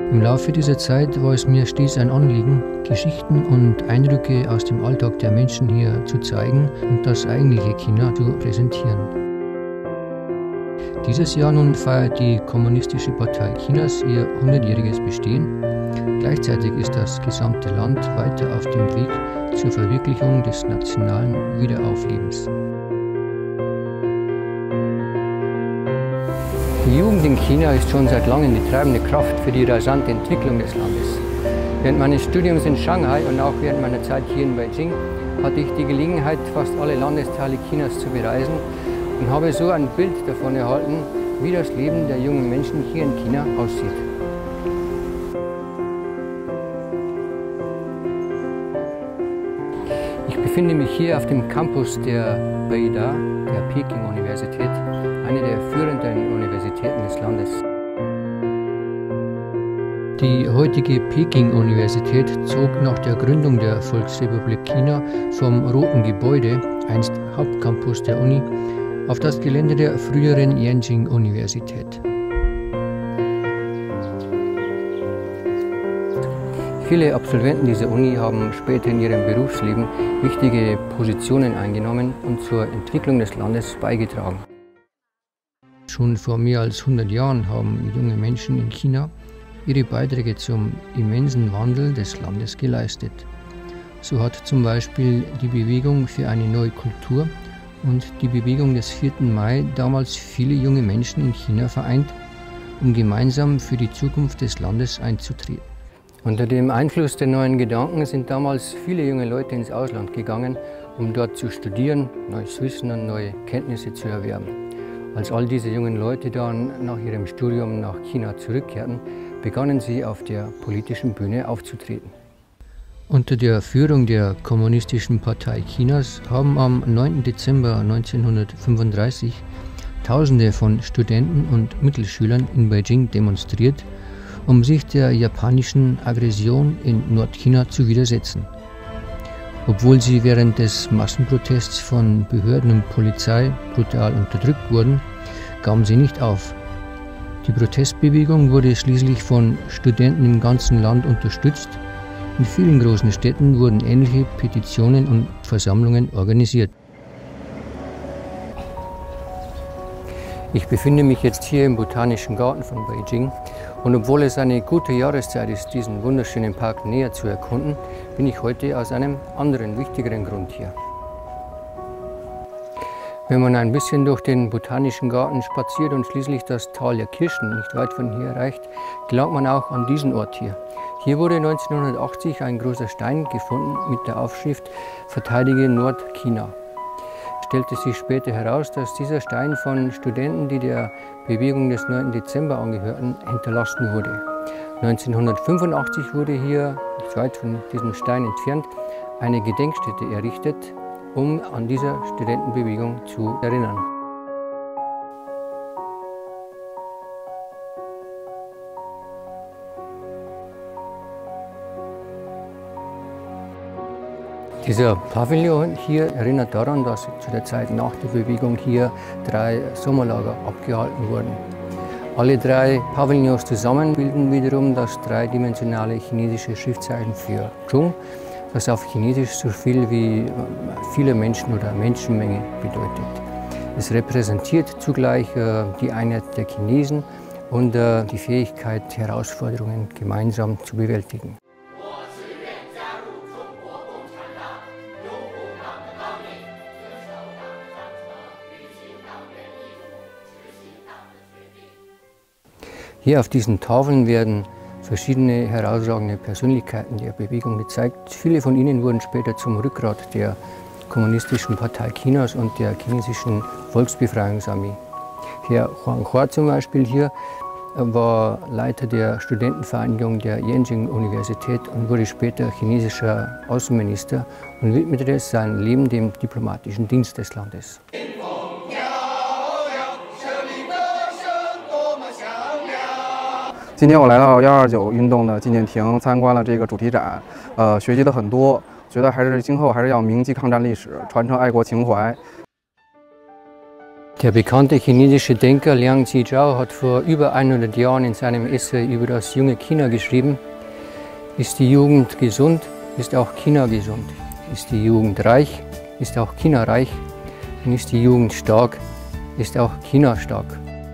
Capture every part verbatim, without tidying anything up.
Im Laufe dieser Zeit war es mir stets ein Anliegen, Geschichten und Eindrücke aus dem Alltag der Menschen hier zu zeigen und das eigentliche China zu präsentieren. Dieses Jahr nun feiert die Kommunistische Partei Chinas ihr hundertjähriges Bestehen. Gleichzeitig ist das gesamte Land weiter auf dem Weg zur Verwirklichung des nationalen Wiederauflebens. Die Jugend in China ist schon seit langem die treibende Kraft für die rasante Entwicklung des Landes. Während meines Studiums in Shanghai und auch während meiner Zeit hier in Beijing hatte ich die Gelegenheit, fast alle Landesteile Chinas zu bereisen und habe so ein Bild davon erhalten, wie das Leben der jungen Menschen hier in China aussieht. Ich befinde mich hier auf dem Campus der Beida, der Peking-Universität, eine der führenden Universitäten des Landes. Die heutige Peking-Universität zog nach der Gründung der Volksrepublik China vom Roten Gebäude, einst Hauptcampus der Uni, auf das Gelände der früheren Yanjing-Universität. Viele Absolventen dieser Uni haben später in ihrem Berufsleben wichtige Positionen eingenommen und zur Entwicklung des Landes beigetragen. Schon vor mehr als hundert Jahren haben junge Menschen in China ihre Beiträge zum immensen Wandel des Landes geleistet. So hat zum Beispiel die Bewegung für eine neue Kultur und die Bewegung des vierten Mai damals viele junge Menschen in China vereint, um gemeinsam für die Zukunft des Landes einzutreten. Unter dem Einfluss der neuen Gedanken sind damals viele junge Leute ins Ausland gegangen, um dort zu studieren, neues Wissen und neue Kenntnisse zu erwerben. Als all diese jungen Leute dann nach ihrem Studium nach China zurückkehrten, begannen sie auf der politischen Bühne aufzutreten. Unter der Führung der Kommunistischen Partei Chinas haben am neunten Dezember neunzehnhundertfünfunddreißig Tausende von Studenten und Mittelschülern in Beijing demonstriert, um sich der japanischen Aggression in Nordchina zu widersetzen. Obwohl sie während des Massenprotests von Behörden und Polizei brutal unterdrückt wurden, gaben sie nicht auf. Die Protestbewegung wurde schließlich von Studenten im ganzen Land unterstützt. In vielen großen Städten wurden ähnliche Petitionen und Versammlungen organisiert. Ich befinde mich jetzt hier im Botanischen Garten von Beijing und obwohl es eine gute Jahreszeit ist, diesen wunderschönen Park näher zu erkunden, bin ich heute aus einem anderen, wichtigeren Grund hier. Wenn man ein bisschen durch den Botanischen Garten spaziert und schließlich das Tal der Kirschen nicht weit von hier erreicht, gelangt man auch an diesen Ort hier. Hier wurde neunzehnhundertachtzig ein großer Stein gefunden mit der Aufschrift "Verteidige Nordchina". Stellte sich später heraus, dass dieser Stein von Studenten, die der Bewegung des neunten Dezember angehörten, hinterlassen wurde. neunzehnhundertfünfundachtzig wurde hier, nicht weit von diesem Stein entfernt, eine Gedenkstätte errichtet, um an dieser Studentenbewegung zu erinnern. Dieser Pavillon hier erinnert daran, dass zu der Zeit nach der Bewegung hier drei Sommerlager abgehalten wurden. Alle drei Pavillons zusammen bilden wiederum das dreidimensionale chinesische Schriftzeichen für Zhong, das auf Chinesisch so viel wie viele Menschen oder Menschenmenge bedeutet. Es repräsentiert zugleich die Einheit der Chinesen und die Fähigkeit, Herausforderungen gemeinsam zu bewältigen. Hier auf diesen Tafeln werden verschiedene herausragende Persönlichkeiten der Bewegung gezeigt. Viele von ihnen wurden später zum Rückgrat der Kommunistischen Partei Chinas und der chinesischen Volksbefreiungsarmee. Herr Huang Hua zum Beispiel hier war Leiter der Studentenvereinigung der Yanjing-Universität und wurde später chinesischer Außenminister und widmete sein Leben dem diplomatischen Dienst des Landes. 今天我来到幺二九运动的纪念亭，参观了这个主题展，呃，学习了很多，觉得还是今后还是要铭记抗战历史，传承爱国情怀。 Der bekannte chinesische Denker Liang Qichao hat vor über hundert Jahren in seinem Essay über das junge China geschrieben: Ist die Jugend gesund, ist auch China gesund. Ist die Jugend reich, ist auch China reich. Und ist die Jugend stark, ist auch China stark.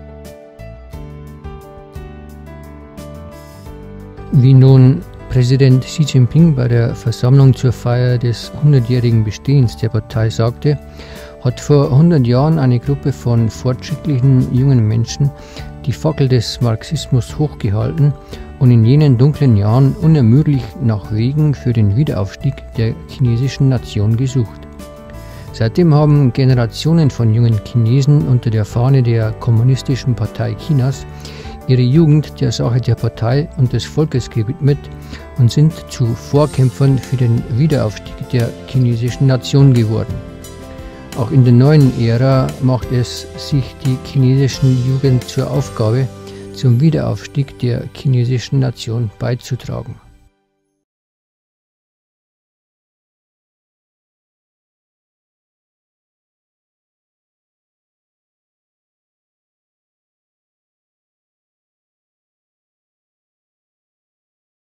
Wie nun Präsident Xi Jinping bei der Versammlung zur Feier des hundertjährigen Bestehens der Partei sagte, hat vor hundert Jahren eine Gruppe von fortschrittlichen jungen Menschen die Fackel des Marxismus hochgehalten und in jenen dunklen Jahren unermüdlich nach Wegen für den Wiederaufstieg der chinesischen Nation gesucht. Seitdem haben Generationen von jungen Chinesen unter der Fahne der Kommunistischen Partei Chinas ihre Jugend der Sache der Partei und des Volkes gewidmet und sind zu Vorkämpfern für den Wiederaufstieg der chinesischen Nation geworden. Auch in der neuen Ära macht es sich die chinesische Jugend zur Aufgabe, zum Wiederaufstieg der chinesischen Nation beizutragen.